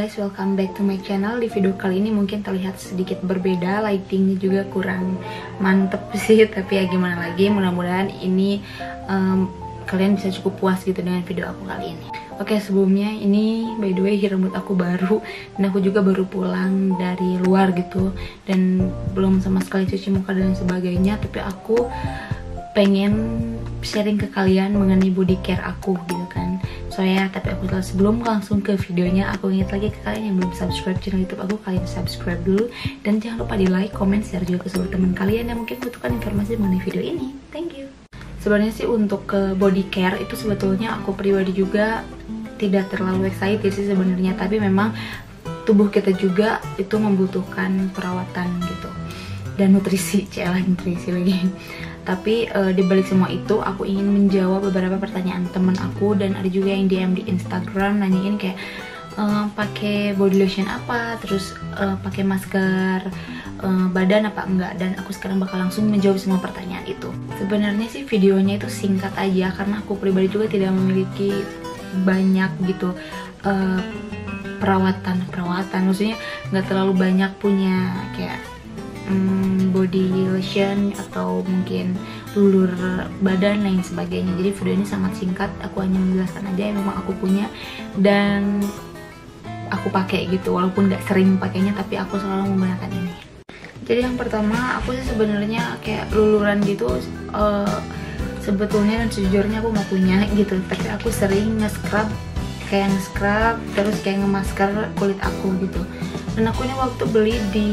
guys, welcome back to my channel. Di video kali ini mungkin terlihat sedikit berbeda, lightingnya juga kurang mantep sih. Tapi ya gimana lagi, mudah-mudahan ini kalian bisa cukup puas gitu dengan video aku kali ini. Oke, sebelumnya ini by the way rambut aku baru, dan aku juga baru pulang dari luar gitu, dan belum sama sekali cuci muka dan sebagainya. Tapi aku pengen sharing ke kalian mengenai body care aku gitu kan. Tapi aku sebelum langsung ke videonya, aku ingat lagi ke kalian yang belum subscribe channel YouTube aku, kalian subscribe dulu, dan jangan lupa di like, comment, share juga ke seluruh teman kalian yang mungkin butuhkan informasi mengenai video ini. Thank you. Sebenarnya sih untuk ke body care itu sebetulnya aku pribadi juga tidak terlalu excited sih sebenarnya, tapi memang tubuh kita juga itu membutuhkan perawatan gitu dan nutrisi, nutrisi lagi. Tapi dibalik semua itu aku ingin menjawab beberapa pertanyaan teman aku, dan ada juga yang DM di Instagram nanyain kayak pakai body lotion apa, terus pakai masker badan apa enggak, dan aku sekarang bakal langsung menjawab semua pertanyaan itu. Sebenarnya sih videonya itu singkat aja karena aku pribadi juga tidak memiliki banyak gitu perawatan, maksudnya nggak terlalu banyak punya kayak body lotion atau mungkin lulur badan lain sebagainya. Jadi video ini sangat singkat, aku hanya menjelaskan aja yang memang aku punya dan aku pakai gitu, walaupun nggak sering pakainya tapi aku selalu menggunakan ini. Jadi yang pertama, aku sih sebenarnya kayak luluran gitu sebetulnya dan sejujurnya aku nggak punya gitu, tapi aku sering nge-scrub, terus kayak nge-masker kulit aku gitu. Dan aku ini waktu beli di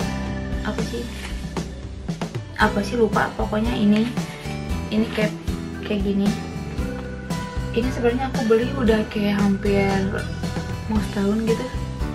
apa sih lupa, pokoknya ini kayak gini. Ini sebenarnya aku beli udah kayak hampir mau setahun gitu.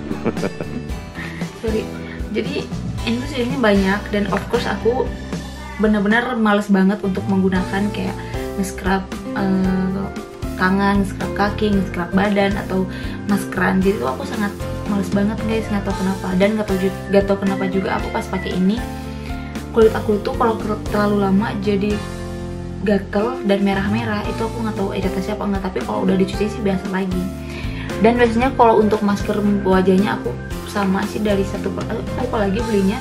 Sorry. Jadi ini tuh sebenarnya banyak, dan of course aku benar-benar males banget untuk menggunakan kayak nge-scrub tangan, nge-scrub kaki, nge-scrub badan atau maskeran. Jadi tuh aku sangat males banget guys, nggak tahu kenapa. Dan nggak tahu kenapa juga aku pas pakai ini kulit aku tuh kalau terlalu lama jadi gatel dan merah-merah. Itu aku nggak tahu iritasi apa enggak, tapi kalau udah dicuci sih biasa lagi. Dan biasanya kalau untuk masker wajahnya aku sama sih dari satu, apalagi belinya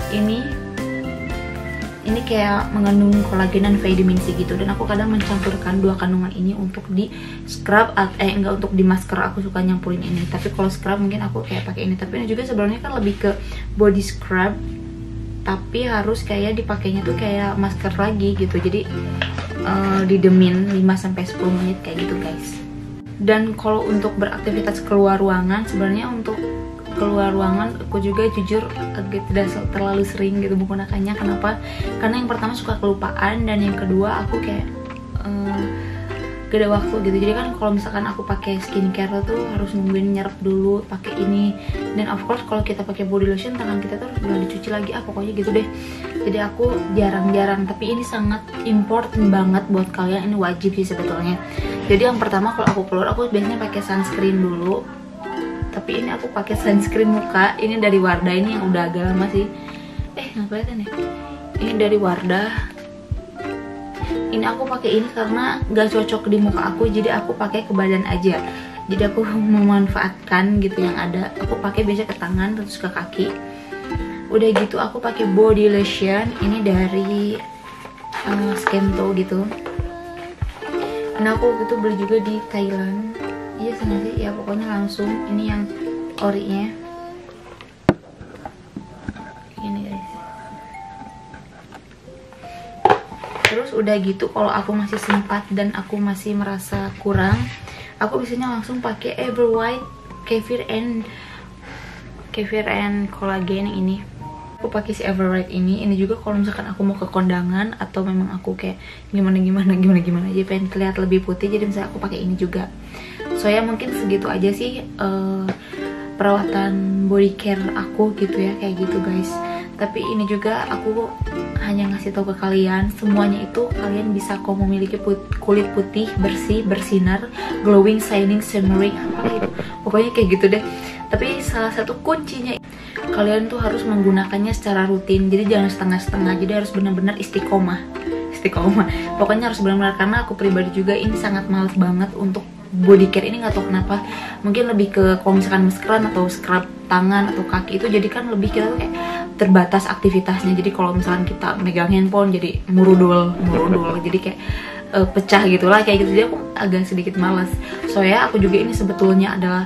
ini kayak mengandung kolagen dan vitamin C gitu, dan aku kadang mencampurkan dua kandungan ini untuk di scrub, enggak untuk di masker aku suka nyampurin ini, tapi kalau scrub mungkin aku kayak pakai ini. Tapi ini juga sebenarnya kan lebih ke body scrub, tapi harus kayak dipakainya tuh kayak masker lagi gitu, jadi didemin 5-10 menit kayak gitu guys. Dan kalau untuk beraktivitas keluar ruangan, sebenarnya untuk keluar ruangan aku juga jujur agak tidak terlalu sering gitu menggunakannya. Kenapa? Karena yang pertama suka kelupaan, dan yang kedua aku kayak gak ada waktu gitu. Jadi kan kalau misalkan aku pakai skincare tuh harus nungguin nyerap dulu pakai ini, dan of course kalau kita pakai body lotion tangan kita tuh harus dicuci lagi, pokoknya gitu deh. Jadi aku jarang-jarang, tapi ini sangat important banget buat kalian, ini wajib sih sebetulnya. Jadi yang pertama kalau aku keluar, aku biasanya pakai sunscreen dulu. Tapi ini aku pakai sunscreen muka, ini dari Wardah, ini yang udah agak lama sih. Nggak kelihatan ya? Ini dari Wardah. Ini aku pakai ini karena nggak cocok di muka aku, jadi aku pakai ke badan aja. Jadi aku memanfaatkan gitu yang ada. Aku pakai biasa ke tangan terus ke kaki. Udah gitu aku pakai body lotion, ini dari Skemto gitu. Nah aku gitu beli juga di Thailand. Iya sengaja ya, pokoknya langsung ini yang orinya ini guys. Terus udah gitu kalau aku masih sempat dan aku masih merasa kurang, aku biasanya langsung pakai Ever White Kefir and Collagen yang ini. Aku pakai si Ever White ini juga kalau misalkan aku mau ke kondangan atau memang aku kayak gimana aja pengen kelihatan lebih putih, jadi misalnya aku pakai ini juga. Ya mungkin segitu aja sih perawatan body care aku gitu ya, kayak gitu guys. Tapi ini juga aku hanya ngasih tahu ke kalian, semuanya itu kalian bisa kok memiliki kulit putih, bersih, bersinar, glowing, shining, shimmering, apa gitu. Pokoknya kayak gitu deh. Tapi salah satu kuncinya kalian tuh harus menggunakannya secara rutin. Jadi jangan setengah-setengah, jadi harus benar-benar istiqomah. Pokoknya harus benar-benar, karena aku pribadi juga ini sangat males banget untuk body care ini nggak tahu kenapa, mungkin lebih ke kalau misalkan maskeran atau scrub tangan atau kaki itu jadi kan lebih kita tuh kayak terbatas aktivitasnya. Jadi kalau misalkan kita megang handphone jadi murudul jadi kayak pecah gitulah kayak gitu, jadi aku agak sedikit malas. Soalnya aku juga ini sebetulnya adalah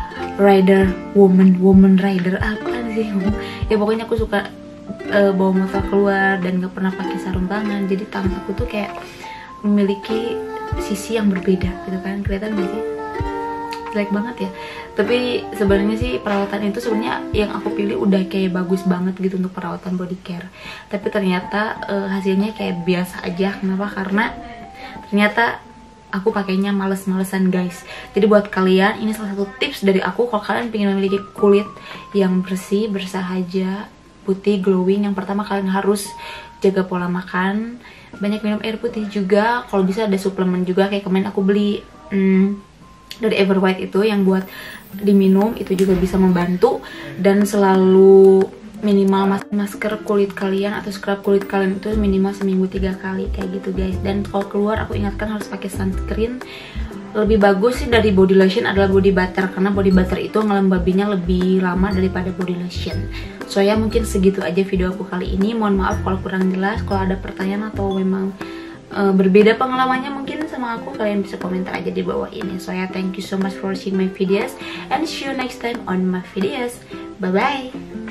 woman rider apa sih ya, pokoknya aku suka bawa motor keluar dan gak pernah pakai sarung tangan, jadi tangan aku tuh kayak memiliki sisi yang berbeda gitu kan, kelihatan gak sih? Jelek banget ya. Tapi sebenarnya sih perawatan itu sebenarnya yang aku pilih udah kayak bagus banget gitu untuk perawatan body care. Tapi ternyata hasilnya kayak biasa aja. Kenapa? Karena ternyata aku pakainya males-malesan guys. Jadi buat kalian ini salah satu tips dari aku kalau kalian pengen memiliki kulit yang bersih, bersahaja, putih, glowing. Yang pertama kalian harus jaga pola makan, banyak minum air putih juga. Kalau bisa ada suplemen juga, kayak kemarin aku beli dari Everwhite itu yang buat diminum, itu juga bisa membantu. Dan selalu minimal masker kulit kalian atau scrub kulit kalian itu minimal seminggu 3 kali kayak gitu guys. Dan kalau keluar aku ingatkan harus pakai sunscreen. Lebih bagus sih dari body lotion adalah body butter, karena body butter itu ngelembabinya lebih lama daripada body lotion. So ya mungkin segitu aja video aku kali ini. Mohon maaf kalau kurang jelas. Kalau ada pertanyaan atau memang berbeda pengalamannya mungkin sama aku, kalian bisa komentar aja di bawah ini. So ya thank you so much for watching my videos and see you next time on my videos. Bye bye.